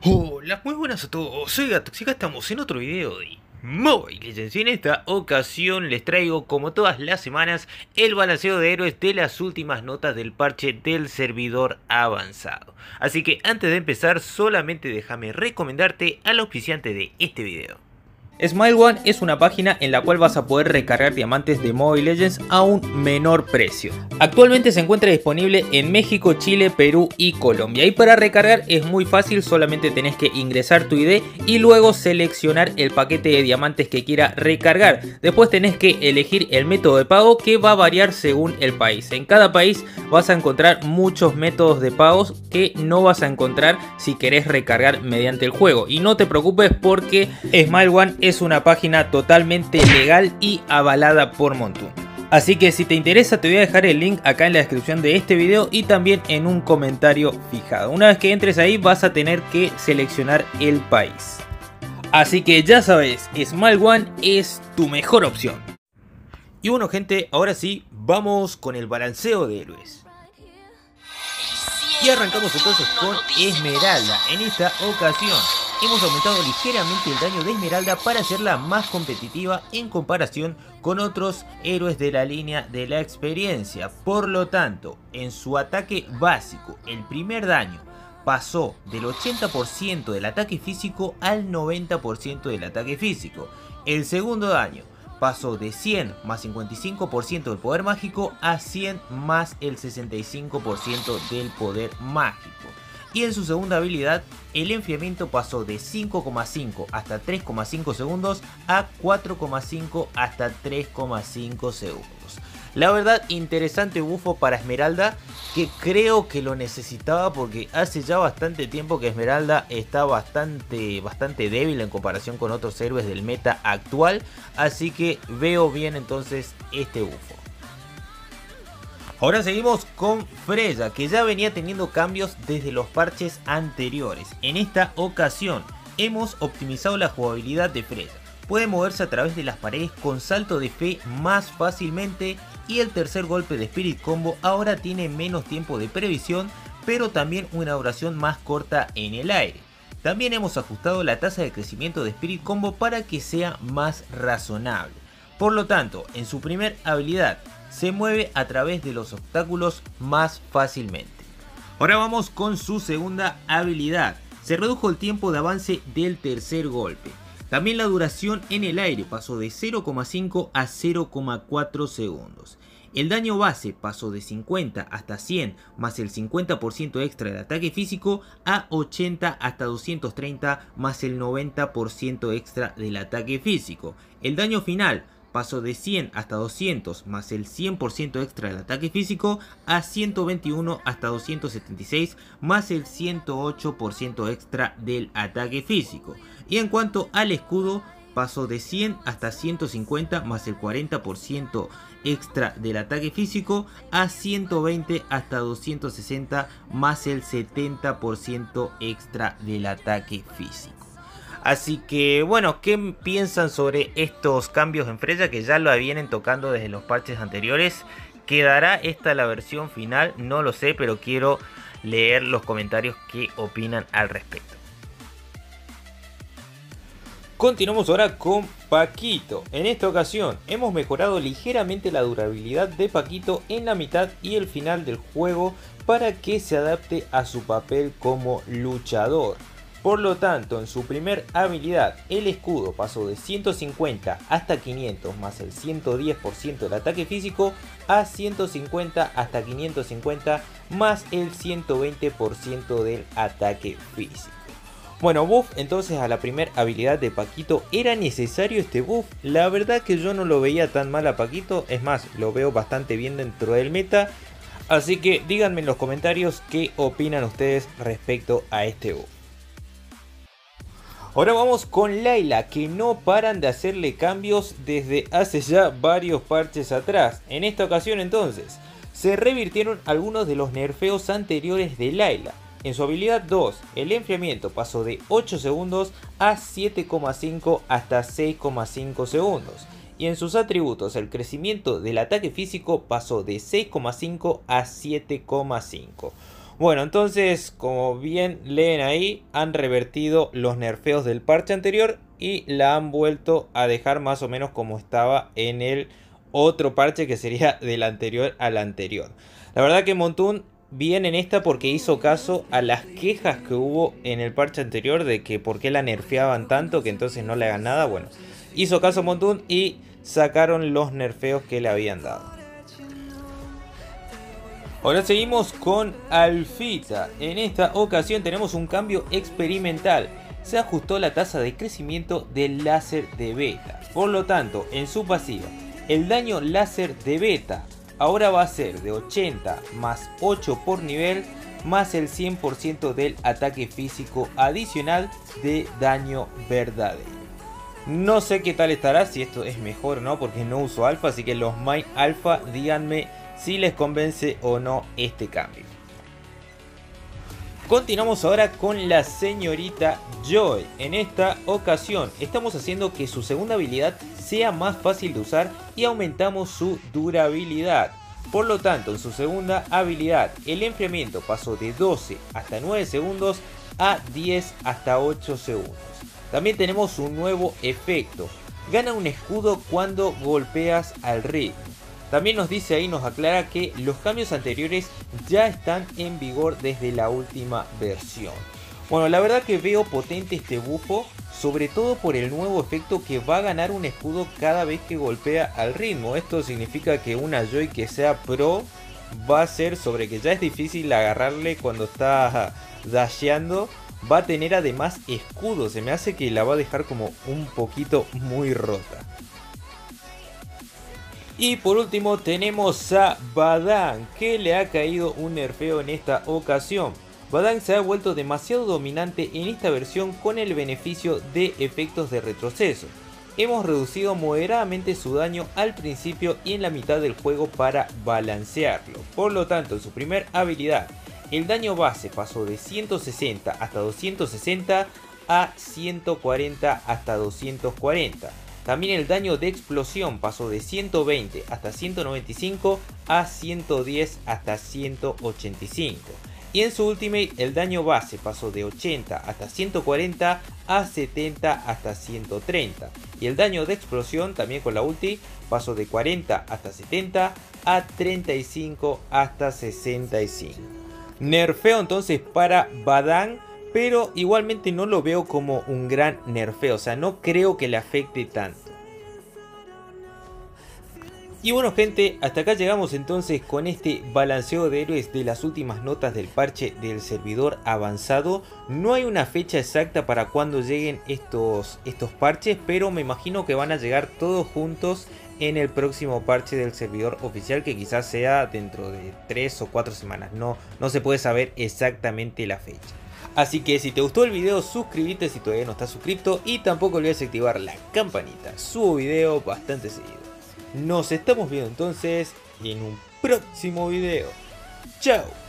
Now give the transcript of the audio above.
Hola, muy buenas a todos, soy Gatox y acá estamos en otro video de Mobile Legends y en esta ocasión les traigo, como todas las semanas, el balanceo de héroes de las últimas notas del parche del servidor avanzado. Así que antes de empezar, solamente déjame recomendarte al auspiciante de este video. Smile One es una página en la cual vas a poder recargar diamantes de Mobile Legends a un menor precio. Actualmente se encuentra disponible en México, Chile, Perú y Colombia. Y para recargar es muy fácil, solamente tenés que ingresar tu ID y luego seleccionar el paquete de diamantes que quiera recargar. Después tenés que elegir el método de pago que va a variar según el país. En cada país vas a encontrar muchos métodos de pagos que no vas a encontrar si querés recargar mediante el juego. Y no te preocupes porque Smile One es una página totalmente legal y avalada por Montu. Así que si te interesa te voy a dejar el link acá en la descripción de este video y también en un comentario fijado. Una vez que entres ahí vas a tener que seleccionar el país. Así que ya sabes, Smile One es tu mejor opción. Y bueno gente, ahora sí, vamos con el balanceo de héroes. Y arrancamos entonces con Esmeralda. En esta ocasión hemos aumentado ligeramente el daño de Esmeralda para hacerla más competitiva en comparación con otros héroes de la línea de la experiencia. Por lo tanto, en su ataque básico, el primer daño pasó del 80% del ataque físico al 90% del ataque físico. El segundo daño pasó de 100 más 55% del poder mágico a 100 más el 65% del poder mágico. Y en su segunda habilidad, el enfriamiento pasó de 5,5 hasta 3,5 segundos a 4,5 hasta 3,5 segundos. La verdad, interesante bufo para Esmeralda, que creo que lo necesitaba porque hace ya bastante tiempo que Esmeralda está bastante débil en comparación con otros héroes del meta actual. Así que veo bien entonces este bufo. Ahora seguimos con Freya, que ya venía teniendo cambios desde los parches anteriores. En esta ocasión hemos optimizado la jugabilidad de Freya. Puede moverse a través de las paredes con salto de fe más fácilmente y el tercer golpe de Spirit Combo ahora tiene menos tiempo de previsión, pero también una duración más corta en el aire. También hemos ajustado la tasa de crecimiento de Spirit Combo para que sea más razonable. Por lo tanto, en su primer habilidad se mueve a través de los obstáculos más fácilmente. Ahora vamos con su segunda habilidad. Se redujo el tiempo de avance del tercer golpe. También la duración en el aire pasó de 0,5 a 0,4 segundos. El daño base pasó de 50 hasta 100 más el 50% extra del ataque físico a 80 hasta 230 más el 90% extra del ataque físico. El daño final pasó de 100 hasta 200 más el 100% extra del ataque físico a 121 hasta 276 más el 108% extra del ataque físico. Y en cuanto al escudo, pasó de 100 hasta 150 más el 40% extra del ataque físico a 120 hasta 260 más el 70% extra del ataque físico. Así que bueno, ¿qué piensan sobre estos cambios en Freya que ya lo vienen tocando desde los parches anteriores? ¿Quedará esta la versión final? No lo sé, pero quiero leer los comentarios que opinan al respecto. Continuamos ahora con Paquito. En esta ocasión hemos mejorado ligeramente la durabilidad de Paquito en la mitad y el final del juego para que se adapte a su papel como luchador. Por lo tanto, en su primer habilidad, el escudo pasó de 150 hasta 500 más el 110% del ataque físico a 150 hasta 550 más el 120% del ataque físico. Bueno, buff entonces a la primera habilidad de Paquito. ¿Era necesario este buff? La verdad que yo no lo veía tan mal a Paquito. Es más, lo veo bastante bien dentro del meta. Así que díganme en los comentarios qué opinan ustedes respecto a este buff. Ahora vamos con Layla, que no paran de hacerle cambios desde hace ya varios parches atrás. En esta ocasión entonces, se revirtieron algunos de los nerfeos anteriores de Layla. En su habilidad 2, el enfriamiento pasó de 8 segundos a 7,5 hasta 6,5 segundos. Y en sus atributos, el crecimiento del ataque físico pasó de 6,5 a 7,5. Bueno, entonces, como bien leen ahí, han revertido los nerfeos del parche anterior y la han vuelto a dejar más o menos como estaba en el otro parche, que sería del anterior al anterior. La verdad que Montun bien en esta porque hizo caso a las quejas que hubo en el parche anterior de que por qué la nerfeaban tanto, que entonces no le hagan nada. Bueno, hizo caso Montun y sacaron los nerfeos que le habían dado. Ahora seguimos con Alfita. En esta ocasión tenemos un cambio experimental. Se ajustó la tasa de crecimiento del láser de beta. Por lo tanto, en su pasiva, el daño láser de beta ahora va a ser de 80 más 8 por nivel, más el 100% del ataque físico adicional de daño verdadero. No sé qué tal estará, si esto es mejor o no, porque no uso alfa, así que los main alfa díganme si les convence o no este cambio. Continuamos ahora con la señorita Joy. En esta ocasión estamos haciendo que su segunda habilidad sea más fácil de usar y aumentamos su durabilidad. Por lo tanto, en su segunda habilidad el enfriamiento pasó de 12 hasta 9 segundos a 10 hasta 8 segundos. También tenemos un nuevo efecto. Gana un escudo cuando golpeas al ritmo. También nos dice ahí, nos aclara que los cambios anteriores ya están en vigor desde la última versión. Bueno, la verdad que veo potente este bufo, sobre todo por el nuevo efecto que va a ganar un escudo cada vez que golpea al ritmo. Esto significa que una Joy que sea pro va a ser, sobre que ya es difícil agarrarle cuando está dasheando, va a tener además escudo. Se me hace que la va a dejar como un poquito muy rota. Y por último tenemos a Badang, que le ha caído un nerfeo en esta ocasión. Badang se ha vuelto demasiado dominante en esta versión con el beneficio de efectos de retroceso. Hemos reducido moderadamente su daño al principio y en la mitad del juego para balancearlo. Por lo tanto, en su primer habilidad, el daño base pasó de 160 hasta 260 a 140 hasta 240. También el daño de explosión pasó de 120 hasta 195 a 110 hasta 185. Y en su ultimate el daño base pasó de 80 hasta 140 a 70 hasta 130. Y el daño de explosión también con la ulti pasó de 40 hasta 70 a 35 hasta 65. Nerfeo entonces para Badang, pero igualmente no lo veo como un gran nerfeo, o sea, no creo que le afecte tanto. Y bueno gente, hasta acá llegamos entonces con este balanceo de héroes de las últimas notas del parche del servidor avanzado. No hay una fecha exacta para cuando lleguen estos parches, pero me imagino que van a llegar todos juntos en el próximo parche del servidor oficial, que quizás sea dentro de 3 o 4 semanas, no se puede saber exactamente la fecha. Así que si te gustó el video, suscríbete si todavía no estás suscrito y tampoco olvides activar la campanita. Subo video bastante seguido. Nos estamos viendo entonces en un próximo video. ¡Chao!